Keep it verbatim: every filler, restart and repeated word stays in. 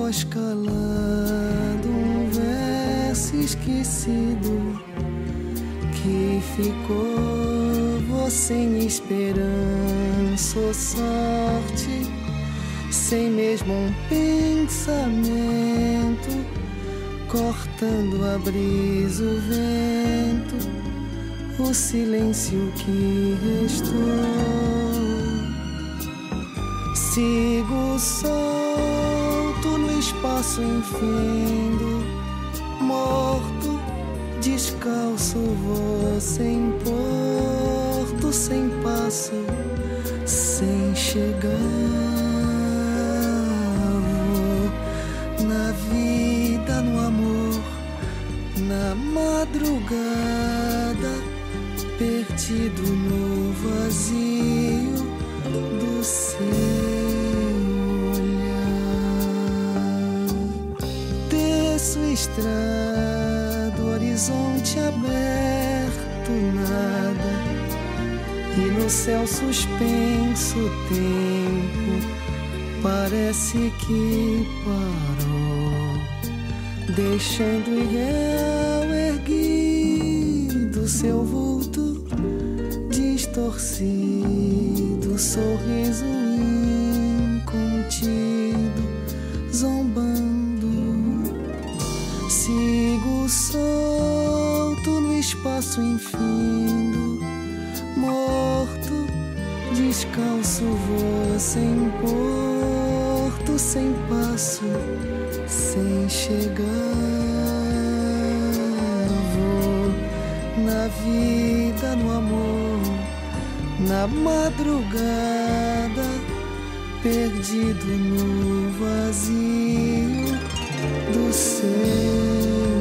voz calada, um verso esquecido que ficou, você sem esperança ou sorte, sem mesmo um pensamento, cortando a brisa, o vento, o silêncio que restou. Sigo solto no espaço infindo, morto, descalço, vou sem porto, sem passo, sem chegar. Vou na vida, no amor, na madrugada, perdido no vazio do seu olhar. Desço estrada, horizonte aberto, nada, e no céu suspenso o tempo parece que parou, deixando irreal erguido seu vulto distorcido, sorriso incontido, zombando. Sigo solto no espaço infindo, morto, descalço, vou sem porto, sem passo, sem chegar. Vou na vida, no amor, na madrugada, perdido no vazio do seu